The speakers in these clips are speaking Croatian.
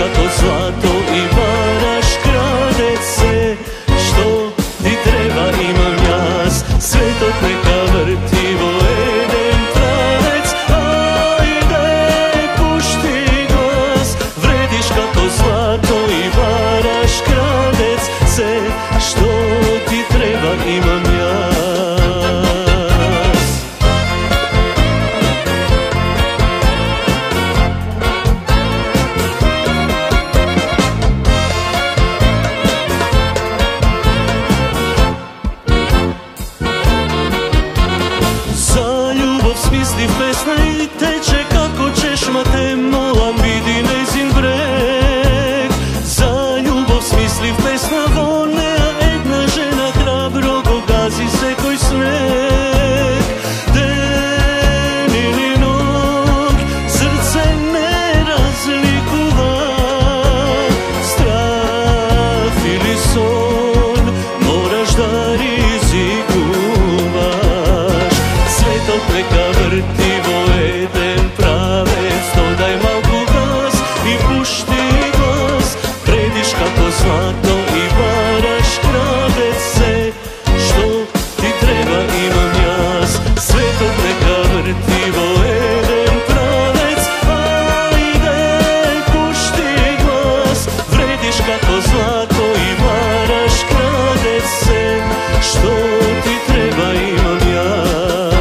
kako zlato i varaš, kradec se. Što ti treba imam jas, svetot neka vrti Eden pravec. Ajde pušti glas, vrediš kako zlato i varaš, kradec se. Što ti treba imam jas. Smisli pesna i teče kako ćeš, ma te molam vidi nezin breg. Za ljubav smisli pesna vone, a jedna žena hrabro go gazi se koj sneg. Den ili nog, srce ne razlikuva, strah ili son, moraš da rizikuvaš. Svetot neka vrti Eden pravec, dodaj malku gas i pušti glas. Vrediš kako zlato i varaš, kradec se. Što ti treba imam jas, svetot neka vrti Eden pravec. Ajde pušti glas, vrediš kako zlato i varaš, kradec se. Što ti treba imam jas.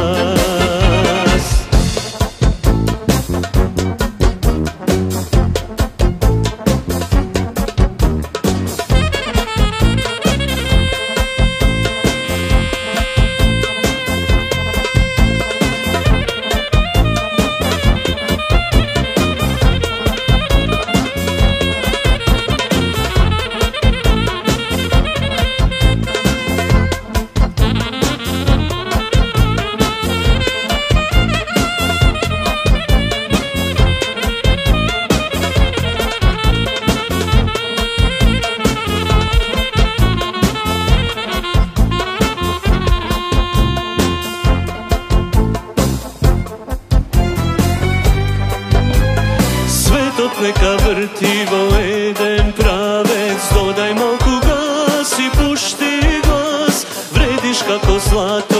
Neka vrti Eden pravec, dodaj malku gas i pušti glas. Vrediš kako zlato